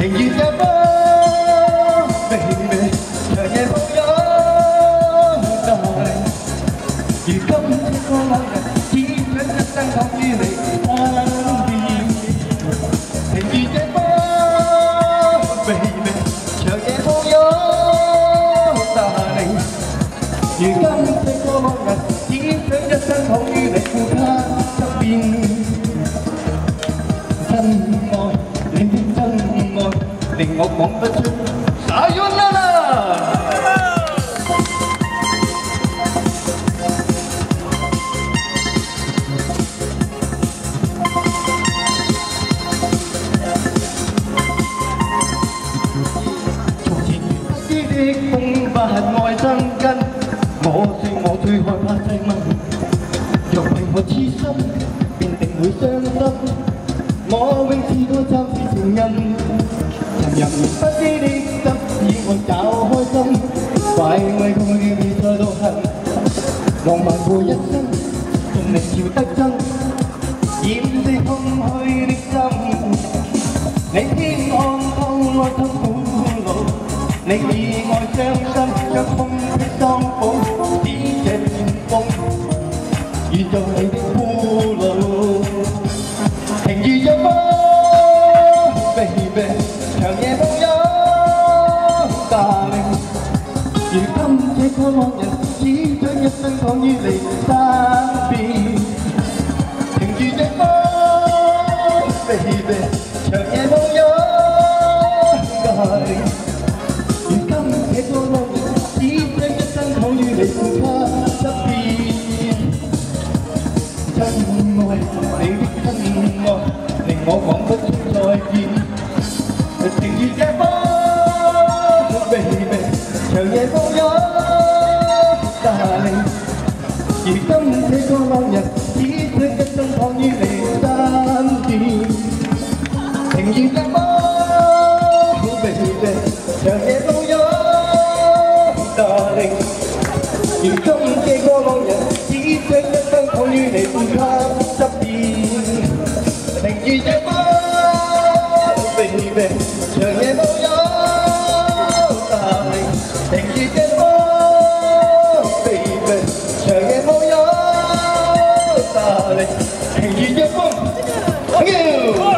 情如這風，baby，長夜抱擁，darling，如今這個冷人，只想一生躺於你身邊。情如這風，baby，長夜抱擁，darling，如今這個冷人，只想一生躺於你負他側邊。真愛，你的真愛，令我講不出sayonara。從前不知的風不愛生根，我說我最害怕細蚊，若為我痴心，便定會傷心。我永是個暫時情人，人不知的心已我找開心，快為佢面再到恨，浪漫過一生，盡力潮得真，掩飾空虛的心。你偏看透愛心苦惱，你以愛傷心，將空的裝補，只這片風，願做你的俘虜。情如若風 ，baby， 長夜抱擁 ，darling， 如今這個浪人，只想一生躺於你身邊。情如若風 ，baby， 長夜抱擁 ，darling， 如今這個浪人，只想一生躺於你負他側邊。真愛，你的真愛，令我講不出再見。情如這風 ，baby， 長夜抱擁 ，darling， 如今這個浪人，只想一生躺於你身邊。情如這風 ，baby， 長夜抱擁 ，darling， 如今這個浪人，只想一生躺於你負他側邊。情如這風 ，baby， 長夜抱擁 ，darling， 情如這風 ，baby， 長夜抱擁 ，darling， 情如這風。Thank you。